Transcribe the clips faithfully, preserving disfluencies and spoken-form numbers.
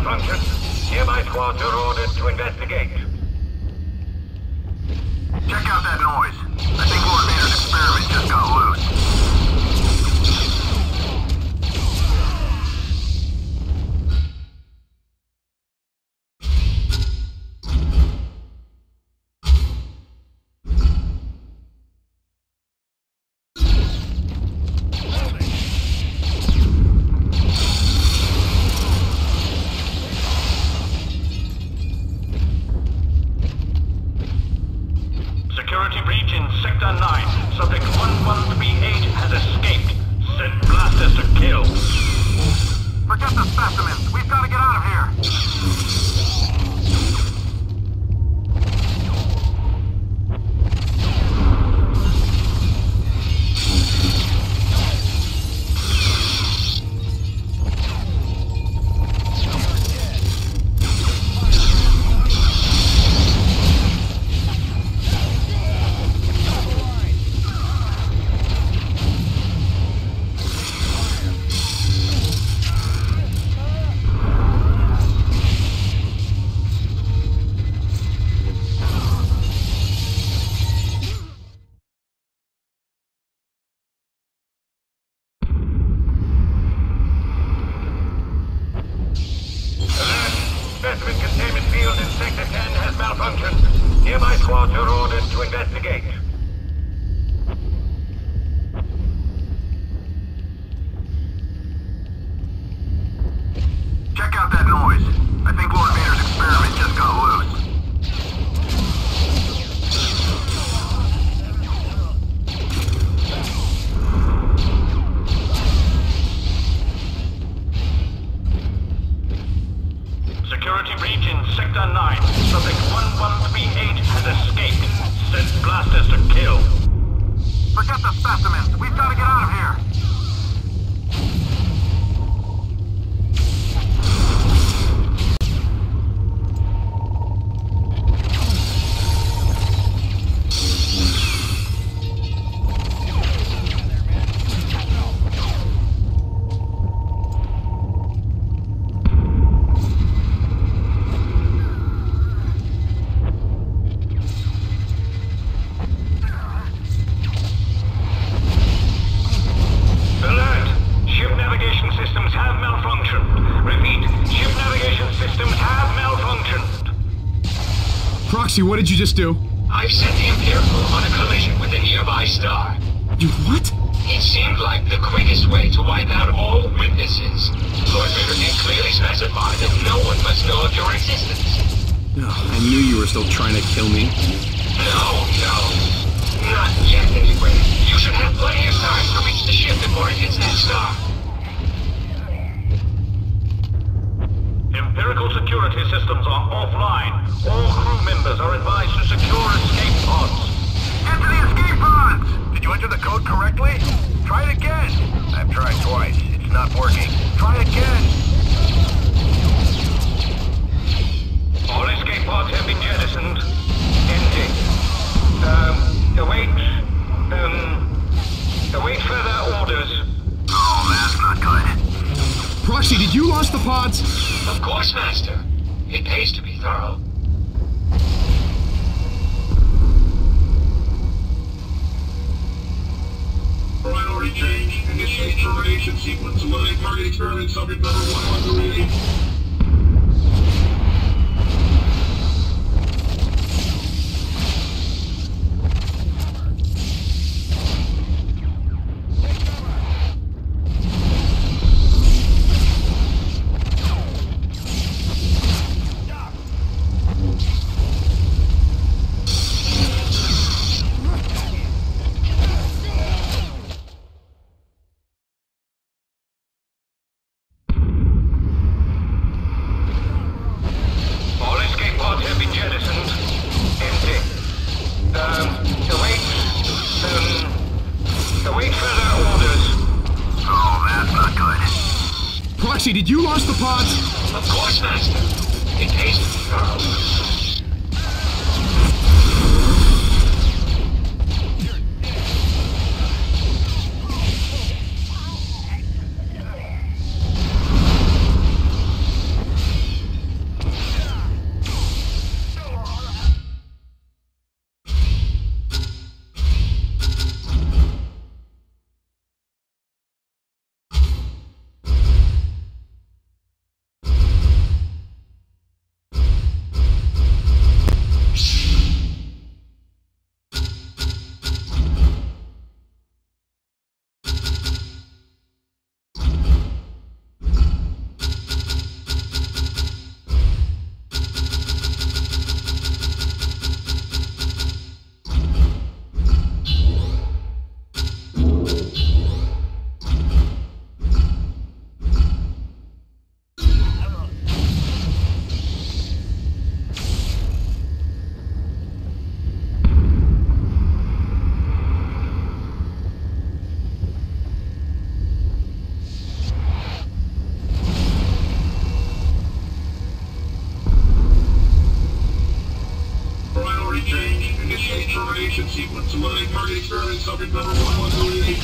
malfunction. Nearby squads are ordered to investigate. Check out that noise. I think Lord Vader's experiment just got loose. Security breach in Sector nine. Subject one one three eight has escaped. Send blasters to kill. Forget the specimens. We've got to get out of here. Specimen containment field in Sector ten has malfunctioned. Nearby squads are ordered to investigate. Check out that noise. I think Lord Vader's experiment just got loose. Security breach in Sector nine. Subject one one three eight has escaped. Send blasters to kill. Forget the specimens. We've got to get out of here. Proxy, what did you just do? I've sent the Imperial on a collision with a nearby star. You what? It seemed like the quickest way to wipe out all witnesses. Lord Vader did clearly specify that no one must know of your existence. Oh, I knew you were still trying to kill me. No, no. Not yet, anyway. You should have plenty of time to reach the ship before it hits that star. Empirical security systems are offline. All crew members are advised to secure escape pods. Get to the escape pods! Did you enter the code correctly? Try it again. I've tried twice. It's not working. Try again. All escape pods have been jettisoned. Ending. Um, await... Um... Await further orders. Oh, that's not good. Proxy, did you launch the pods? Of course, Master. It pays to be thorough. Priority change. Initiate termination sequence. Eliminate target experiment subject number one one three eight. Did you launch the pods? Of course, Master. It pays to be thorough. Initiate termination sequence. Eliminate target experiment subject number one one three.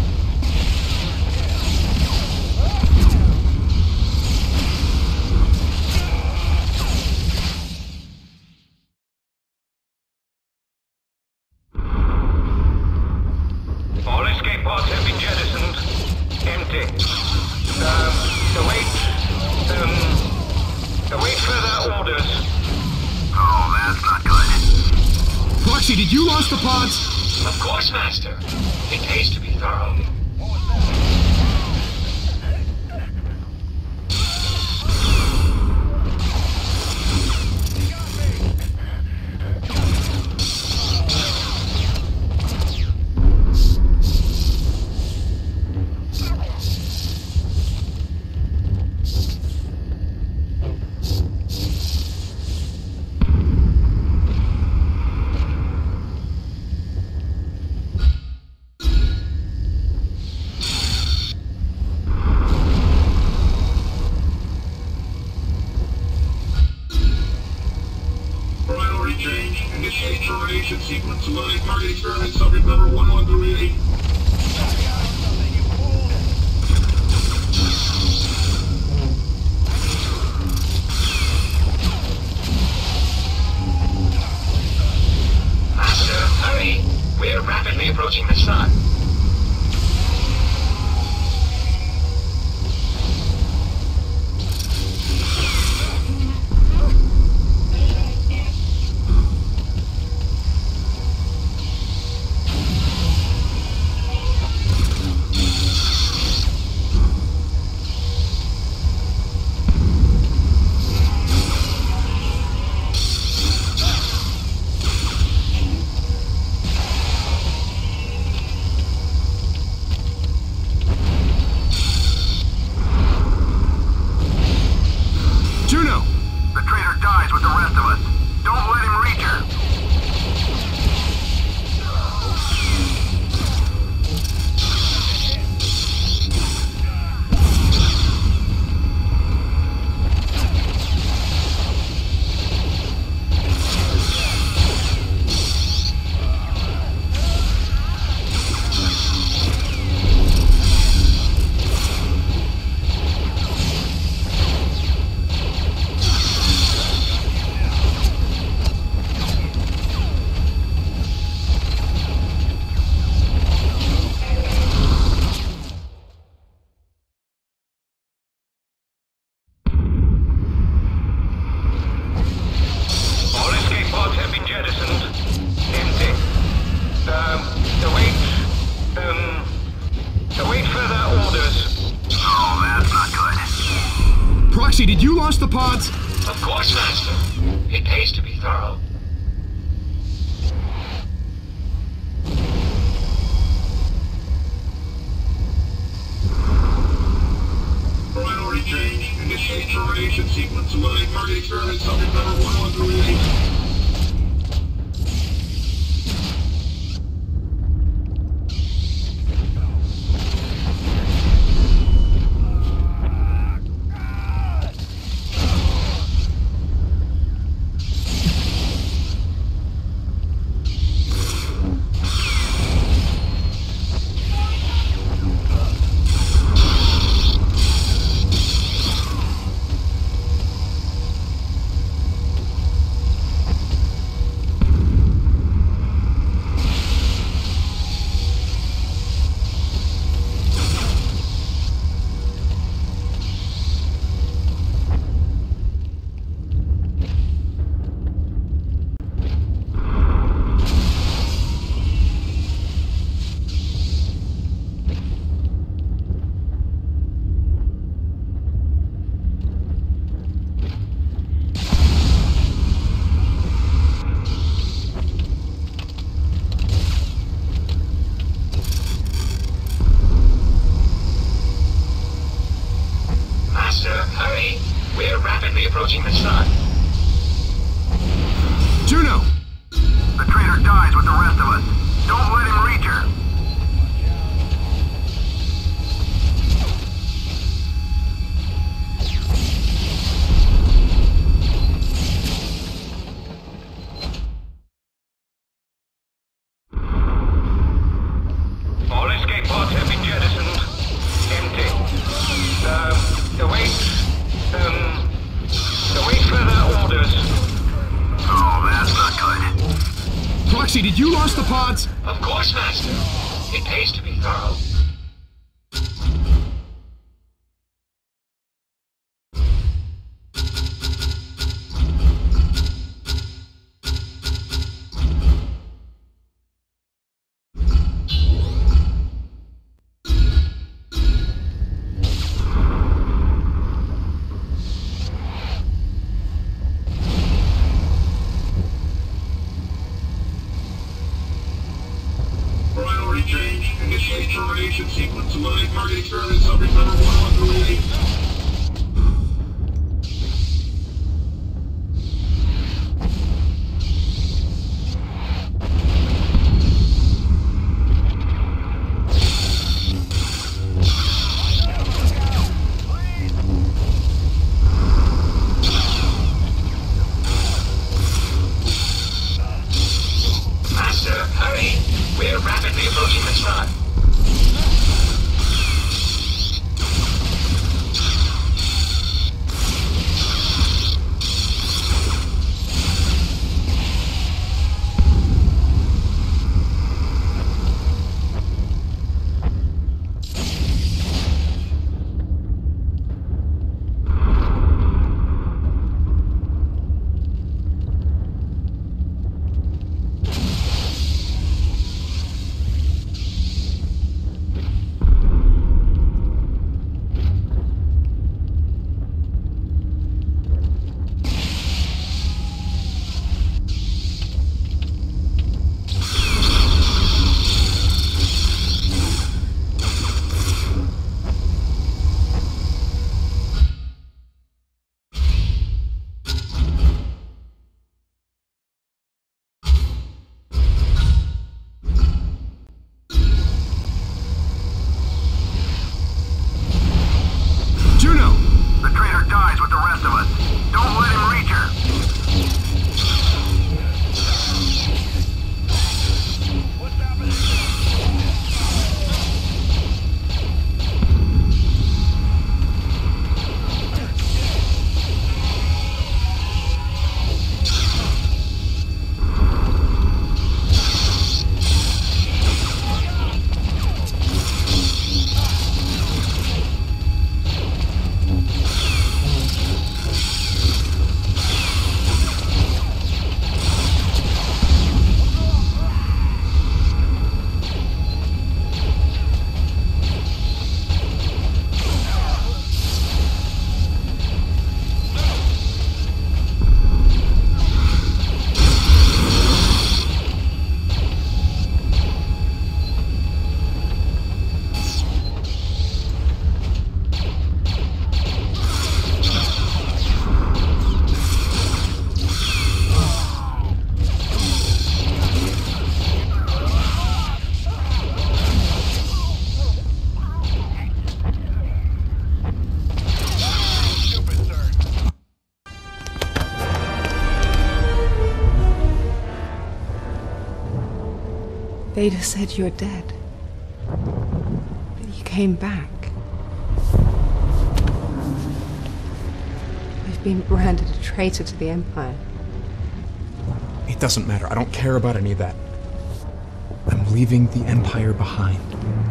All escape pods have been jettisoned. Empty. Um, await... Um... Await further orders. Oh, that's not good. Proxy, did you launch the pods? Of course, Master. It pays to be thorough. Priority change. Initiate termination sequence. Eliminate target experiment subject number one one three. Master, hurry! We're rapidly approaching the sun. Juno! The traitor dies with the rest of us. Don't let him reach her. All escape pods have been jettisoned. Empty. Um, await... Um... Await further orders. Oh, that's not good. Proxy, did you launch the pods? Of course, Master. It pays to be thorough. Priority change. Initiate termination sequence. Eliminate target experiment subject number one one three. await, um, await further orders. Oh, that's not good. Proxy, did you lost the pods? Of course, Master. It pays to be thorough. Priority change. Initiate termination sequence. Eliminate target experiment subject number one one three eight. Master, hurry! We're rapidly approaching the sun. Juno! The traitor dies with the rest of us. Don't let him reach her. What's happening? Vader said you're dead. But you came back. We've been branded a traitor to the Empire. It doesn't matter. I don't care about any of that. I'm leaving the Empire behind.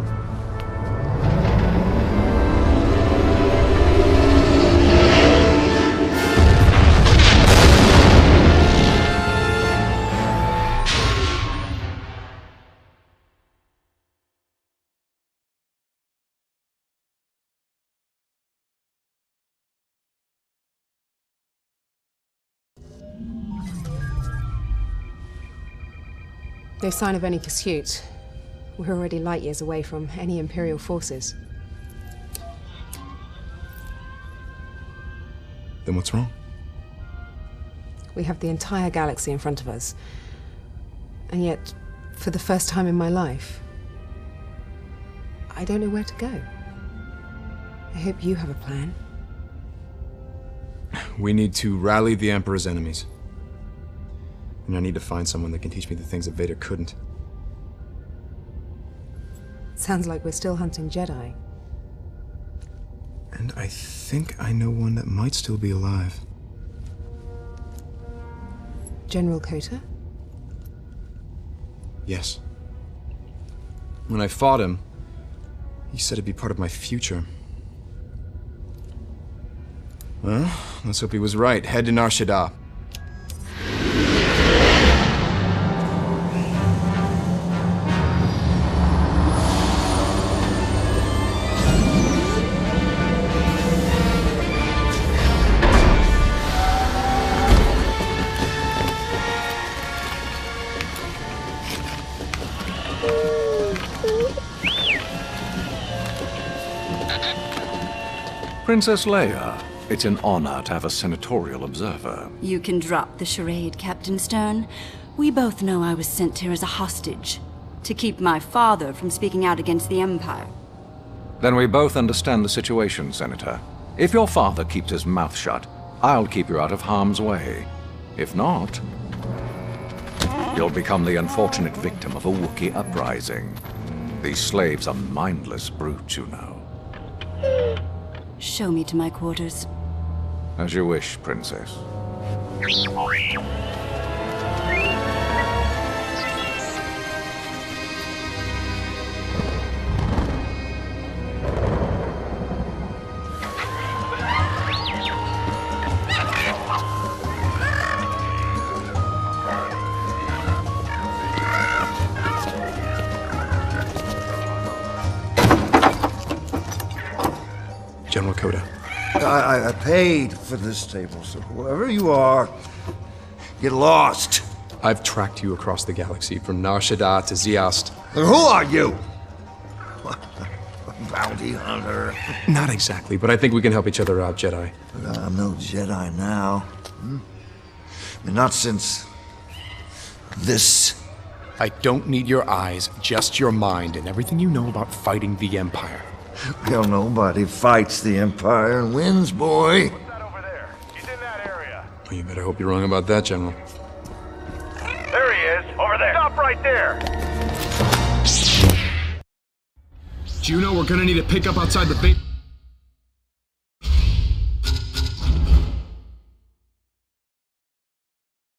No sign of any pursuit. We're already light years away from any Imperial forces. Then what's wrong? We have the entire galaxy in front of us. And yet, for the first time in my life, I don't know where to go. I hope you have a plan. We need to rally the Emperor's enemies. And I need to find someone that can teach me the things that Vader couldn't. Sounds like we're still hunting Jedi. And I think I know one that might still be alive. General Kota? Yes. When I fought him, he said it'd be part of my future. Well, let's hope he was right. Head to Nar Shaddaa. Princess Leia, it's an honor to have a senatorial observer. You can drop the charade, Captain Stern. We both know I was sent here as a hostage, to keep my father from speaking out against the Empire. Then we both understand the situation, Senator. If your father keeps his mouth shut, I'll keep you out of harm's way. If not, you'll become the unfortunate victim of a Wookiee uprising. These slaves are mindless brutes, you know. Show me to my quarters. As you wish, Princess. General Kota. I, I paid for this table, so whoever you are, get lost. I've tracked you across the galaxy, from Nar Shaddaa to Zeost. And who are you? A bounty hunter. Not exactly, but I think we can help each other out, Jedi. But I'm no Jedi now. Hmm? I mean, not since this. I don't need your eyes, just your mind and everything you know about fighting the Empire. Well, nobody fights the Empire and wins, boy. What's that over there? He's in that area. Well, you better hope you're wrong about that, General. There he is, over there. Stop right there. Juno, we're gonna need a pickup outside the base.